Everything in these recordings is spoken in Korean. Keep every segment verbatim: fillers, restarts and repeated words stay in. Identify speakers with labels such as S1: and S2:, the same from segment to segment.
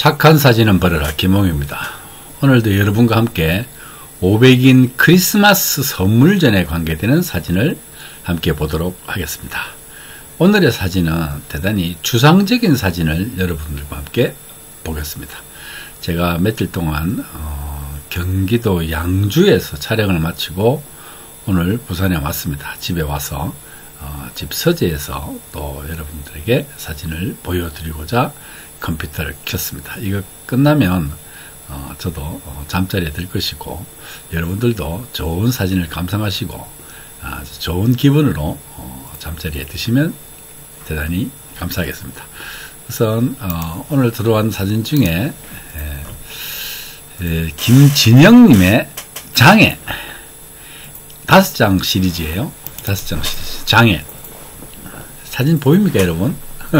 S1: 착한 사진은 버려라. 김홍입니다. 오늘도 여러분과 함께 오백인 크리스마스 선물전에 관계되는 사진을 함께 보도록 하겠습니다. 오늘의 사진은 대단히 추상적인 사진을 여러분들과 함께 보겠습니다. 제가 며칠 동안 어, 경기도 양주에서 촬영을 마치고 오늘 부산에 왔습니다. 집에 와서 어, 집 서재에서 또 여러분들에게 사진을 보여드리고자 컴퓨터를 켰습니다. 이거 끝나면 어, 저도 어, 잠자리에 들 것이고 여러분들도 좋은 사진을 감상하시고 아주 좋은 기분으로 어, 잠자리에 드시면 대단히 감사하겠습니다. 우선 어, 오늘 들어온 사진 중에 에, 에, 김진영님의 장애 다섯 장 시리즈예요. 다섯 장 시리즈 장애 사진 보입니까 여러분?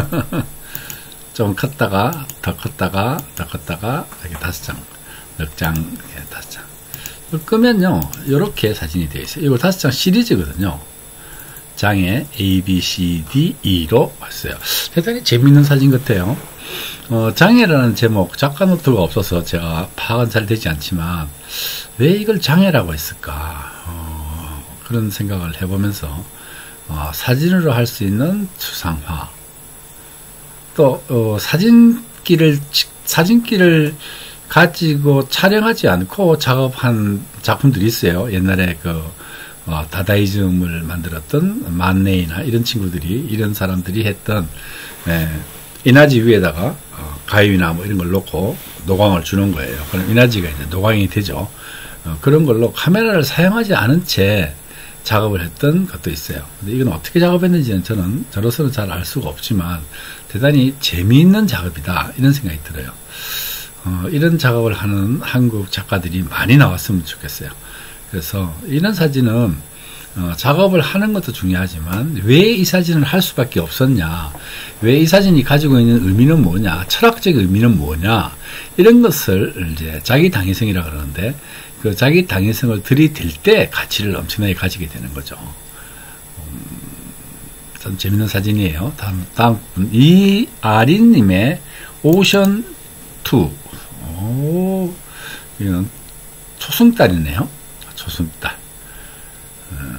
S1: 좀 컸다가 더 컸다가 더 컸다가 이렇게 다섯 장, 넉 장, 이렇게 다섯 장. 이걸 끄면요, 이렇게 사진이 되어 있어요. 이거 다섯 장 시리즈거든요. 장애 A, B, C, D, E로 왔어요. 대단히 재밌는 사진 같아요. 어, 장애라는 제목, 작가 노트가 없어서 제가 파악은 잘 되지 않지만 왜 이걸 장애라고 했을까? 어, 그런 생각을 해보면서 어, 사진으로 할 수 있는 추상화. 또 어, 사진기를 사진기를 가지고 촬영하지 않고 작업한 작품들이 있어요. 옛날에 그 어, 다다이즘을 만들었던 만네이나 이런 친구들이 이런 사람들이 했던 예, 인화지 위에다가 어, 가위나 뭐 이런 걸 놓고 노광을 주는 거예요. 그럼 인화지가 이제 노광이 되죠. 어, 그런 걸로 카메라를 사용하지 않은 채 작업을 했던 것도 있어요. 근데 이건 어떻게 작업했는지는 저는 저로서는 잘 알 수가 없지만 대단히 재미있는 작업이다 이런 생각이 들어요. 어, 이런 작업을 하는 한국 작가들이 많이 나왔으면 좋겠어요. 그래서 이런 사진은 어, 작업을 하는 것도 중요하지만 왜 이 사진을 할 수밖에 없었냐, 왜 이 사진이 가지고 있는 의미는 뭐냐, 철학적 의미는 뭐냐, 이런 것을 이제 자기 당위성이라 그러는데 그 자기 당위성을 들이댈 때 가치를 엄청나게 가지게 되는 거죠. 음, 참 재밌는 사진이에요. 다음, 다음 분, 이아린님의 오션 투. 오, 이건 초승달이네요. 초승달. 음,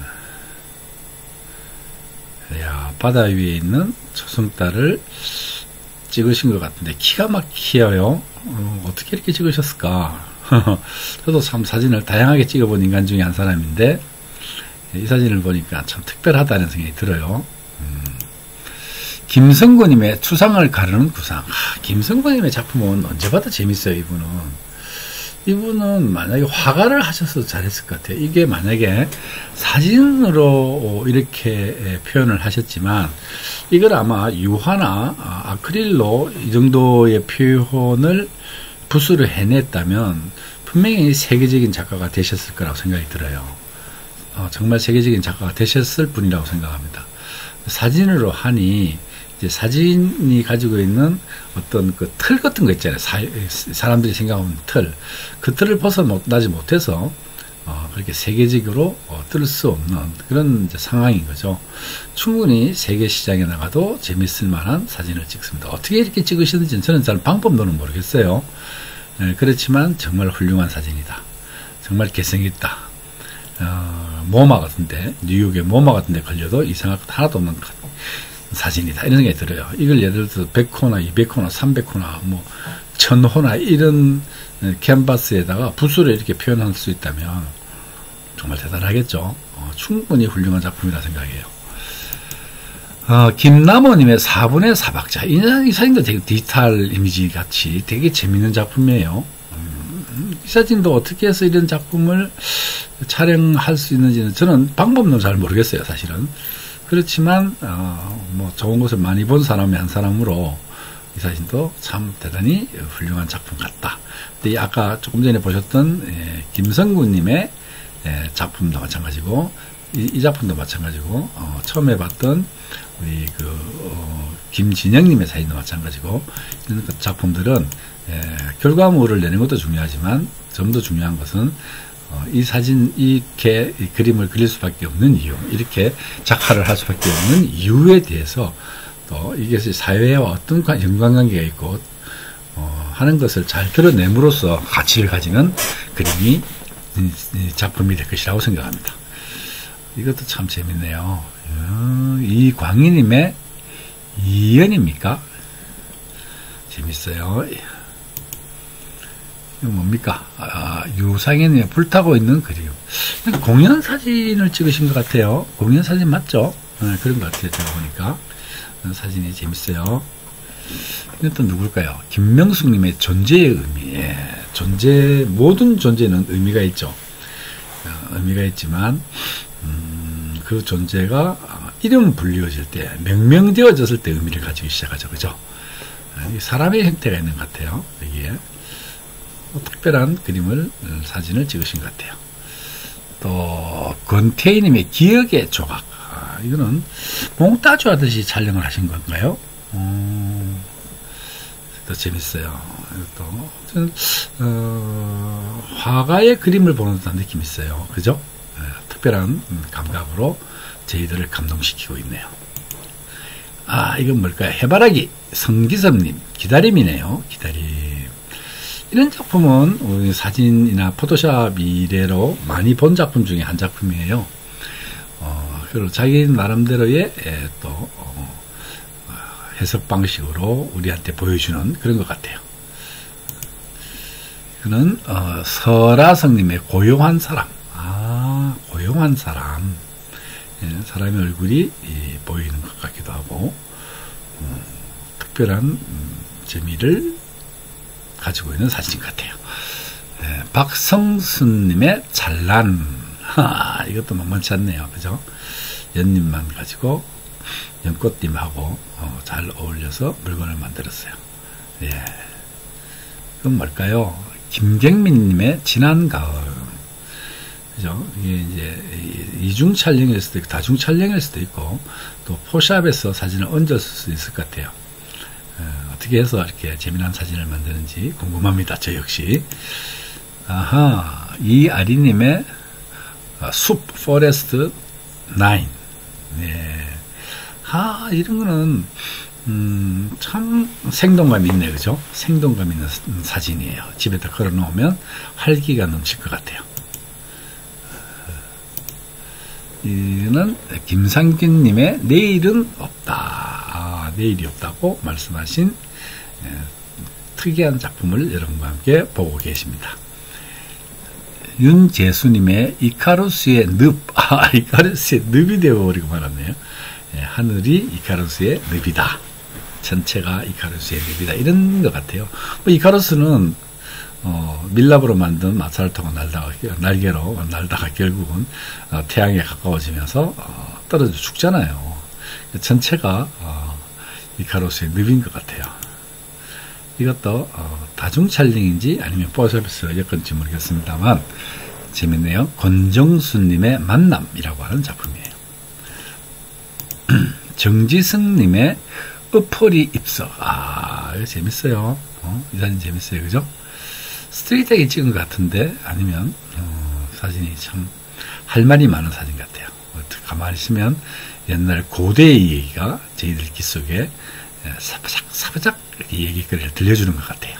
S1: 이야, 바다 위에 있는 초승달을 찍으신 것 같은데 기가 막히어요. 어, 어떻게 이렇게 찍으셨을까? 저도 참 사진을 다양하게 찍어본 인간 중에 한 사람인데 이 사진을 보니까 참 특별하다는 생각이 들어요. 음. 김성구님의 추상을 가르는 구상. 아, 김성구님의 작품은 언제 봐도 재밌어요. 이분은 이분은 만약에 화가를 하셔서 잘했을 것 같아요. 이게 만약에 사진으로 이렇게 표현을 하셨지만 이걸 아마 유화나 아크릴로 이 정도의 표현을 붓으로 해냈다면 분명히 세계적인 작가가 되셨을 거라고 생각이 들어요. 어, 정말 세계적인 작가가 되셨을 분이라고 생각합니다. 사진으로 하니 이제 사진이 가지고 있는 어떤 그 틀 같은 거 있잖아요. 사, 사람들이 생각하는 틀. 그 틀을 벗어나지 못해서 어, 그렇게 세계적으로 어, 뜰 수 없는 그런 이제 상황인 거죠. 충분히 세계 시장에 나가도 재밌을 만한 사진을 찍습니다. 어떻게 이렇게 찍으시는지는 저는 잘 방법론은 모르겠어요. 네, 그렇지만 정말 훌륭한 사진이다. 정말 개성있다. 어, 모마 같은데, 뉴욕의 모마 같은데 걸려도 이상할 것 하나도 없는 사진이다. 이런 생각이 들어요. 이걸 예를 들어서 백 호나 이백 호나 삼백 호나 뭐 천 호나 이런 캔버스에다가 붓으로 이렇게 표현할 수 있다면 정말 대단하겠죠. 어, 충분히 훌륭한 작품이라 생각해요. 어, 김남호님의 사분의 사박자. 이, 이 사진도 되게 디지털 이미지 같이 되게 재밌는 작품이에요. 음, 이 사진도 어떻게 해서 이런 작품을 촬영할 수 있는지는 저는 방법은 잘 모르겠어요, 사실은. 그렇지만, 어, 뭐, 좋은 것을 많이 본 사람의 한 사람으로 이 사진도 참 대단히 훌륭한 작품 같다. 근데 아까 조금 전에 보셨던, 예, 김성구님의 예, 작품도 마찬가지고, 이, 이 작품도 마찬가지고, 어, 처음에 봤던 우리 그, 어, 김진영님의 사진도 마찬가지고, 이런 작품들은, 예, 결과물을 내는 것도 중요하지만, 좀 더 중요한 것은, 어, 이 사진, 이렇게 이 그림을 그릴 수밖에 없는 이유, 이렇게 작화를 할 수밖에 없는 이유에 대해서 또 이게 사회와 어떤 연관관계가 있고, 어, 하는 것을 잘 드러냄으로써 가치를 가지는 그림이 작품이 될 것이라고 생각합니다. 이것도 참 재밌네요. 이 광희님의 이연입니까? 재밌어요. 이거 뭡니까? 아, 유상현이 불타고 있는 그림. 공연 사진을 찍으신 것 같아요. 공연 사진 맞죠? 네, 그런 것 같아요. 제가 보니까. 사진이 재밌어요. 이건 또 누굴까요? 김명숙님의 존재의 의미. 예, 존재, 모든 존재는 의미가 있죠. 어, 의미가 있지만, 음, 그 존재가 이름 불리어질 때, 명명되어졌을 때 의미를 가지기 시작하죠. 그죠? 사람의 형태가 있는 것 같아요. 여기에. 특별한 그림을, 사진을 찍으신 것 같아요. 또, 권태희님의 기억의 조각. 아, 이거는 몽따주 하듯이 촬영을 하신 건가요? 음, 또 재밌어요. 또, 저는, 어, 화가의 그림을 보는 듯한 느낌이 있어요. 그죠? 네, 특별한 감각으로 저희들을 감동시키고 있네요. 아, 이건 뭘까요? 해바라기, 성기섭님, 기다림이네요. 기다림. 이런 작품은 우리 사진이나 포토샵 이래로 많이 본 작품 중에 한 작품이에요. 어, 그리고 자기 나름대로의 예, 또 어, 해석 방식으로 우리한테 보여주는 그런 것 같아요. 이거는 어, 설아성님의 고요한 사람. 아, 고요한 사람. 예, 사람의 얼굴이 예, 보이는 것 같기도 하고 음, 특별한 음, 재미를 가지고 있는 사진 같아요. 네, 박성순님의 찬란. 하, 이것도 만만치 않네요. 그죠? 연잎만 가지고 연꽃잎하고 어, 잘 어울려서 물건을 만들었어요. 예. 그건 뭘까요? 김경민님의 지난 가을. 그죠? 이게 이제 이중 촬영일 수도 있고 다중 촬영일 수도 있고 또 포샵에서 사진을 얹었을 수도 있을 것 같아요. 어떻게 해서 이렇게 재미난 사진을 만드는지 궁금합니다. 저 역시. 아하, 이아리님의 숲, 포레스트 나인. 네. 아, 이런 거는, 음, 참 생동감이 있네. 그죠? 생동감 있는 사진이에요. 집에다 걸어 놓으면 활기가 넘칠 것 같아요. 이는 김상균님의 내일은 없다. 아, 내일이 없다고 말씀하신 예, 특이한 작품을 여러분과 함께 보고 계십니다. 윤재수님의 이카루스의 늪. 아, 이카루스의 늪이 되어버리고 말았네요. 예, 하늘이 이카루스의 늪이다. 전체가 이카루스의 늪이다. 이런 것 같아요. 뭐 이카루스는 어, 밀랍으로 만든 마차를 타고 날다가, 날개로 날다가 결국은 어, 태양에 가까워지면서 어, 떨어져 죽잖아요. 전체가 어, 이카루스의 늪인 것 같아요. 이것도 어, 다중 촬영인지 아니면 포샵에서 엮은지 모르겠습니다만 재밌네요. 권정수님의 만남이라고 하는 작품이에요. 정지승님의 ը퍼리 입석. 아, 이거 재밌어요. 어, 이 사진 재밌어요. 그죠? 스트레이트하게 찍은 것 같은데 아니면 어, 사진이 참 할 말이 많은 사진 같아요. 가만히 있으면 옛날 고대의 얘기가 저희들 귀 속에 사바작 사바작 얘기거리를 들려주는 것 같아요.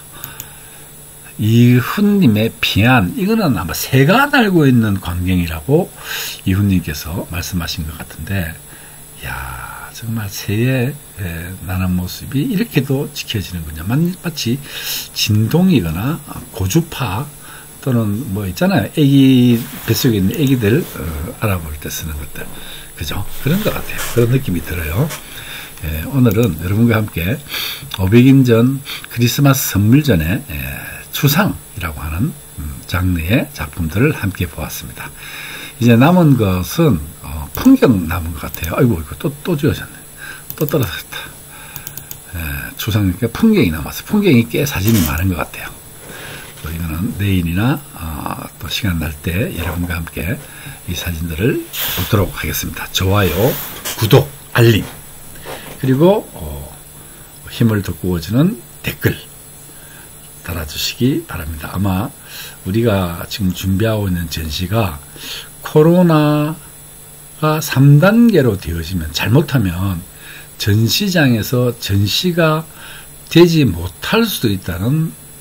S1: 이훈님의 피안, 이거는 아마 새가 날고 있는 광경이라고 이훈님께서 말씀하신 것 같은데, 야 정말 새의 나는 모습이 이렇게도 지켜지는군요. 마치 진동이거나 고주파 또는 뭐 있잖아요. 애기 뱃속에 있는 애기들 어, 알아볼 때 쓰는 것들, 그죠? 그런 것 같아요. 그런 느낌이 들어요. 예, 오늘은 여러분과 함께 오백 인 전 크리스마스 선물전에 예, 추상이라고 하는 음, 장르의 작품들을 함께 보았습니다. 이제 남은 것은 어, 풍경 남은 것 같아요. 아이고, 이거 또, 또 지워졌네. 또 떨어졌다. 예, 추상, 그러니까 풍경이 남았어요. 풍경이 꽤 사진이 많은 것 같아요. 또 이거는 내일이나 어, 또 시간 날 때 여러분과 함께 이 사진들을 보도록 하겠습니다. 좋아요, 구독, 알림, 그리고 어, 힘을 돋구어주는 댓글 달아주시기 바랍니다. 아마 우리가 지금 준비하고 있는 전시가 코로나가 삼 단계로 되어지면, 잘못하면 전시장에서 전시가 되지 못할 수도 있다는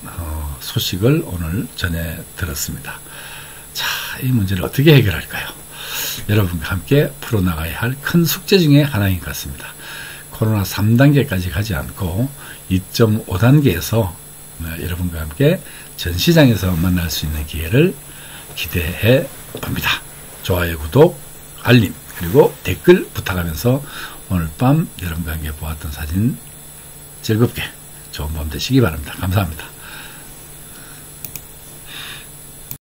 S1: 소식을 오늘 전해 들었습니다. 자, 이 문제를 어떻게 해결할까요? 여러분과 함께 풀어나가야 할 큰 숙제 중에 하나인 것 같습니다. 코로나 삼 단계까지 가지 않고 이 점 오 단계에서 여러분과 함께 전시장에서 만날 수 있는 기회를 기대해 봅니다. 좋아요, 구독, 알림, 그리고 댓글 부탁하면서 오늘 밤 여러분과 함께 보았던 사진 즐겁게 좋은 밤 되시기 바랍니다. 감사합니다.